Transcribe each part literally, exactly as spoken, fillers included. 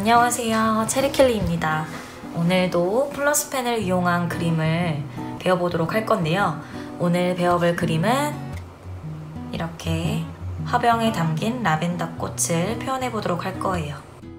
안녕하세요, 체리켈리입니다. 오늘도 플러스 펜을 이용한 그림을 배워보도록 할 건데요. 오늘 배워볼 그림은 이렇게 화병에 담긴 라벤더 꽃을 표현해 보도록 할 거예요.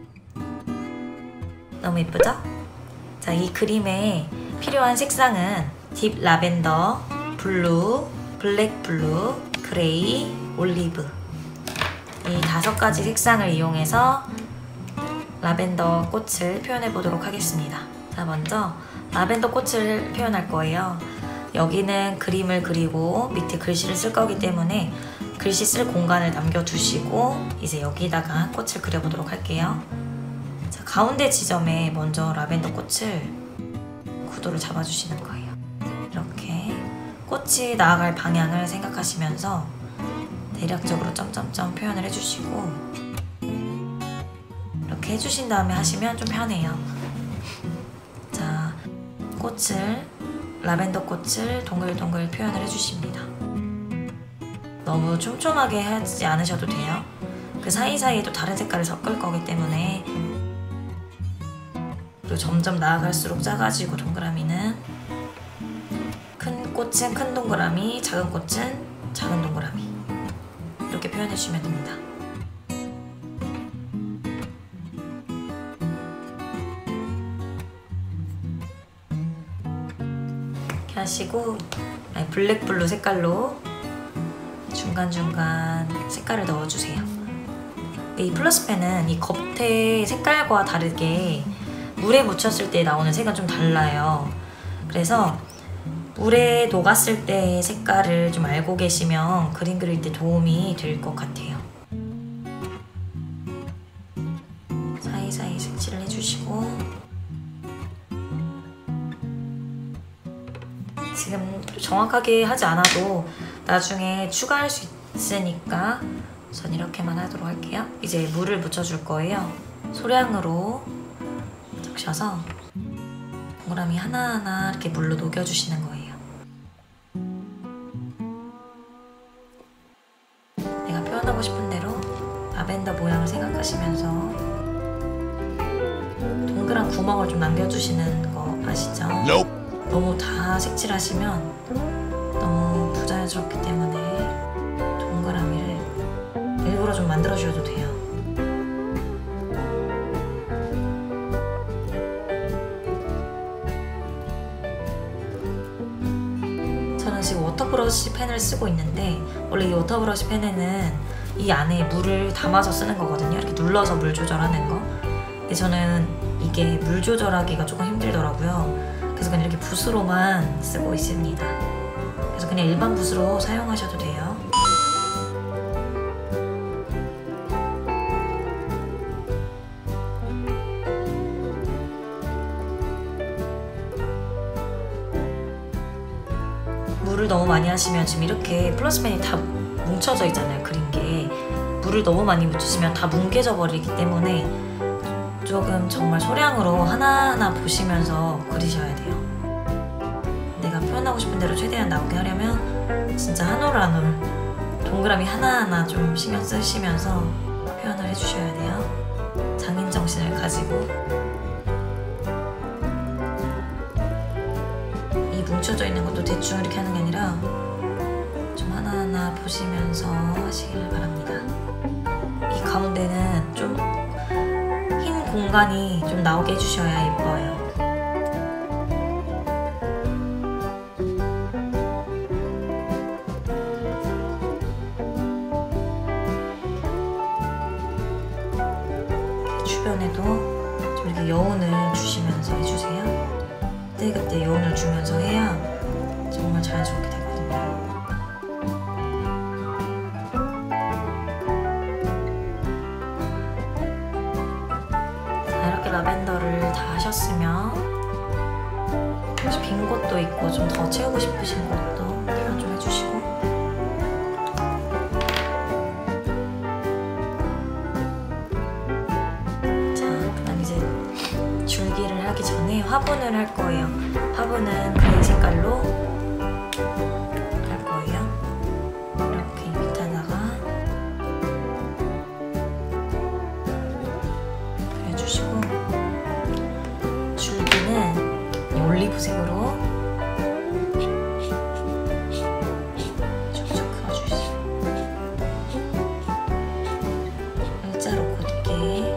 너무 예쁘죠? 자, 이 그림에 필요한 색상은 딥 라벤더, 블루, 블랙 블루, 그레이, 올리브, 이 다섯 가지 색상을 이용해서 라벤더 꽃을 표현해 보도록 하겠습니다. 자, 먼저 라벤더 꽃을 표현할 거예요. 여기는 그림을 그리고 밑에 글씨를 쓸 거기 때문에 글씨 쓸 공간을 남겨두시고 이제 여기다가 꽃을 그려보도록 할게요. 자, 가운데 지점에 먼저 라벤더 꽃을 구도를 잡아주시는 거예요. 이렇게 꽃이 나아갈 방향을 생각하시면서 대략적으로 점점점 표현을 해주시고, 이렇게 해주신 다음에 하시면 좀 편해요. 자, 꽃을, 라벤더 꽃을 동글동글 표현을 해주십니다. 너무 촘촘하게 하지 않으셔도 돼요. 그 사이사이에도 다른 색깔을 섞을 거기 때문에. 그리고 점점 나아갈수록 작아지고 동그라미는, 큰 꽃은 큰 동그라미, 작은 꽃은 작은 동그라미, 이렇게 표현해 주시면 됩니다. 이렇게 하시고 블랙 블루 색깔로 중간중간 색깔을 넣어주세요. 이 플러스 펜은 이 겉의 색깔과 다르게 물에 묻혔을 때 나오는 색은 좀 달라요. 그래서 물에 녹았을 때의 색깔을 좀 알고 계시면 그림 그릴 때 도움이 될 것 같아요. 사이사이 색칠을 해주시고, 지금 정확하게 하지 않아도 나중에 추가할 수 있으니까 전 이렇게만 하도록 할게요. 이제 물을 묻혀줄 거예요. 소량으로 적셔서 동그라미 하나하나 이렇게 물로 녹여주시는 거예요. 내가 표현하고 싶은 대로 라벤더 모양을 생각하시면서 동그란 구멍을 좀 남겨주시는 거 아시죠? Nope. 너무 다 색칠하시면 너무 부자연스럽기 때문에 동그라미를 일부러 좀 만들어주셔도 돼요. 저는 지금 워터브러쉬 펜을 쓰고 있는데, 원래 이 워터브러쉬 펜에는 이 안에 물을 담아서 쓰는 거거든요. 이렇게 눌러서 물 조절하는 거. 근데 저는 이게 물 조절하기가 조금 힘들더라고요. 그래서 그냥 이렇게 붓으로만 쓰고 있습니다. 그래서 그냥 일반 붓으로 사용하셔도 돼요. 물을 너무 많이 하시면 지금 이렇게 플러스 펜이 다 뭉쳐져 있잖아요. 그린 게 물을 너무 많이 묻히시면 다 뭉개져 버리기 때문에 조금 정말 소량으로 하나하나 보시면서 그리셔야 돼요. 내가 표현하고 싶은 대로 최대한 나오게 하려면 진짜 한 올 한 올 동그라미 하나하나 좀 신경 쓰시면서 표현을 해주셔야 돼요. 장인 정신을 가지고. 이 뭉쳐져 있는 것도 대충 이렇게 하는 게 아니라 좀 하나하나 보시면서 하시길 바랍니다. 이 가운데는 좀 공간이 좀 나오게 해주셔야 예뻐요. 주변에도 좀 이렇게 여운을 주시면서 해주세요. 그때그때 여운을 주면서 해야 정말 자연스럽게 되거든요. 라벤더를 다 하셨으면 빈 곳도 있고 좀 더 채우고 싶으신 곳도 표현 좀 해주시고, 자, 그다음 이제 줄기를 하기 전에 화분을 할 거예요. 화분은 그레이 색깔로 할 거예요. 이렇게 밑에다가 그려주시고, 올리브색으로 쭉쭉 그어주세요. 일자로 곱게.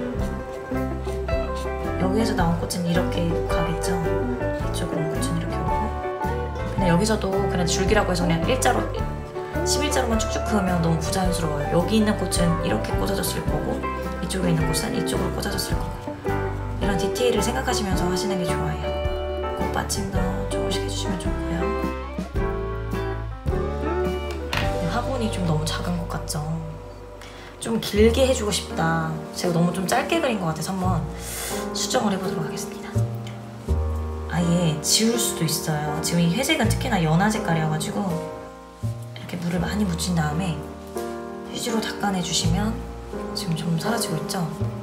여기에서 나온 꽃은 이렇게 가겠죠? 이쪽으로 온 꽃은 이렇게 오고. 근데 여기서도 그냥 줄기라고 해서 그냥 일자로 십일자로만 쭉쭉 그으면 너무 부자연스러워요. 여기 있는 꽃은 이렇게 꽂아졌을 거고 이쪽에 있는 꽃은 이쪽으로 꽂아졌을 거고. 이런 디테일을 생각하시면서 하시는 게 좋아요. 꽃받침도 조금씩 해주시면 좋고요. 화분이 좀 너무 작은 것 같죠? 좀 길게 해주고 싶다. 제가 너무 좀 짧게 그린 것 같아서 한번 수정을 해보도록 하겠습니다. 아예 지울 수도 있어요. 지금 이 회색은 특히나 연한 색깔이어가지고 이렇게 물을 많이 묻힌 다음에 휴지로 닦아내주시면 지금 좀 사라지고 있죠?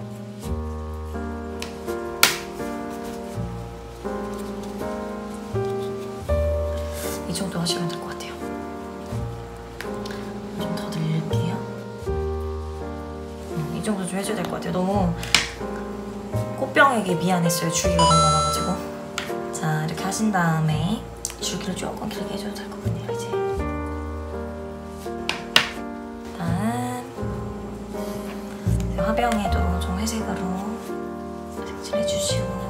이 정도 하시면 될 것 같아요. 좀 더 늘릴게요. 이 정도 좀 해줘야 될 것 같아요. 너무 꽃병에게 미안했어요. 줄기가 너무 많아가지고. 자, 이렇게 하신 다음에 줄기를 조금 길게 해줘도 될 것 같네요. 이제 일단 화병에도 좀 회색으로 색칠해주시고,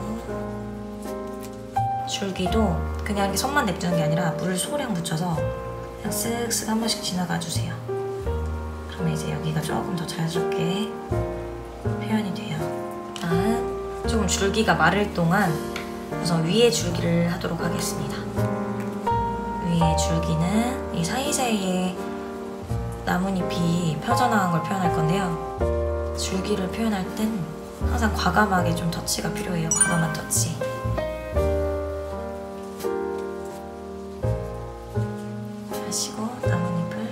줄기도 그냥 이렇게 손만 냅두는 게 아니라 물을 소량 묻혀서 그냥 쓱쓱 한 번씩 지나가 주세요. 그러면 이제 여기가 조금 더 자연스럽게 표현이 돼요. 다음 조금 줄기가 마를 동안 우선 위에 줄기를 하도록 하겠습니다. 위에 줄기는 이 사이사이에 나뭇잎이 펴져나간 걸 표현할 건데요. 줄기를 표현할 땐 항상 과감하게 좀 터치가 필요해요. 과감한 터치. 하시고 나뭇잎을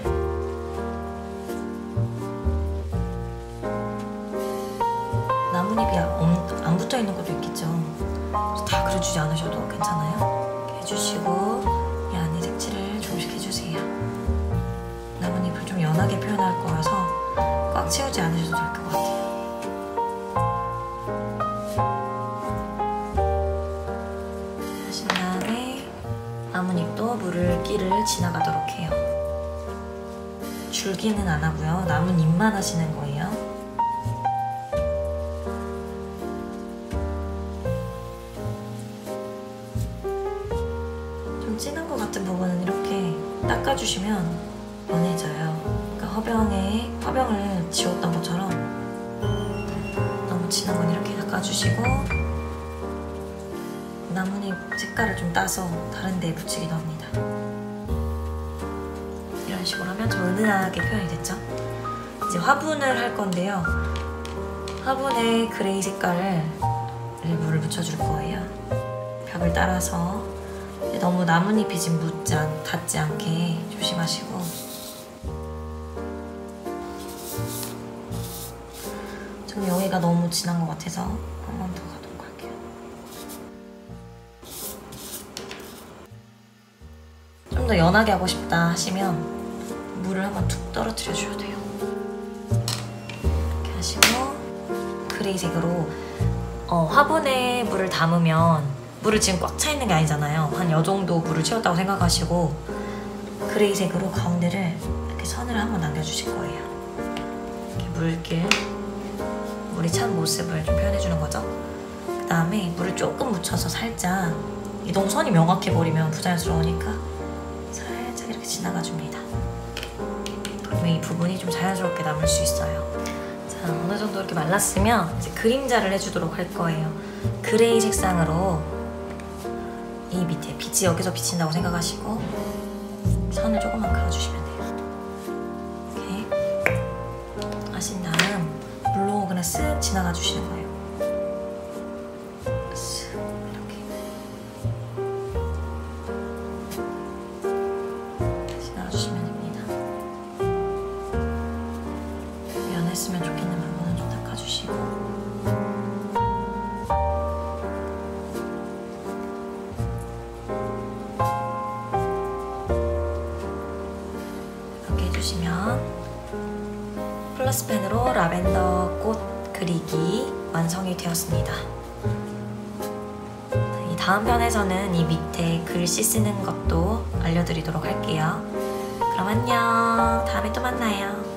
나뭇잎이 안 붙어있는 것도 있겠죠. 다 그려주지 않으셔도 괜찮아요. 이렇게 해주시고 이 안에 색칠을 조금씩 해주세요. 나뭇잎을 좀 연하게 표현할 거라서 꽉 채우지 않으셔도 될 것 같아요. 하신 다음에 나뭇잎도 물기를 지나가도록 해요. 줄기는 안 하고요. 나뭇잎만 하시는 거예요. 좀 진한 것 같은 부분은 이렇게 닦아주시면 연해져요. 그러니까 화병에, 화병을 지웠던 것처럼 너무 진한 건 이렇게 닦아주시고 나뭇잎 색깔을 좀 따서 다른 데에 붙이기도 합니다. 이런 식으로 하면 좀 은은하게 표현이 됐죠? 이제 화분을 할 건데요. 화분에 그레이 색깔을 물을 묻혀줄 거예요. 벽을 따라서 너무 나뭇잎이 지금 묻지 않, 닿지 않게 조심하시고 좀 여기가 너무 진한 것 같아서 한 번 더 가도록 할게요. 좀 더 연하게 하고 싶다 하시면 물을 한번 툭 떨어뜨려 줘야 돼요. 이렇게 하시고 그레이 색으로 어, 화분에 물을 담으면 물을 지금 꽉 차 있는 게 아니잖아요. 한 요 정도 물을 채웠다고 생각하시고 그레이 색으로 가운데를 이렇게 선을 한번 남겨주실 거예요. 이렇게 물길, 물이 찬 모습을 좀 표현해주는 거죠. 그 다음에 물을 조금 묻혀서 살짝 이 너무 선이 명확해버리면 부자연스러우니까 살짝 이렇게 지나가줍니다. 그러면 이 부분이 좀 자연스럽게 남을 수 있어요. 자, 어느 정도 이렇게 말랐으면 이제 그림자를 해주도록 할 거예요. 그레이 색상으로 이 밑에 빛이 여기서 비친다고 생각하시고 선을 조금만 그어주시면 돼요. 이렇게 하신 다음 물로 그냥 쓱 지나가 주시는 거예요. 쓱 이렇게 지나가 주시면 됩니다. 연했으면 좋겠는 부분은 좀 닦아주시고 플러스펜으로 라벤더 꽃 그리기 완성이 되었습니다. 이 다음 편에서는 이 밑에 글씨 쓰는 것도 알려드리도록 할게요. 그럼 안녕. 다음에 또 만나요.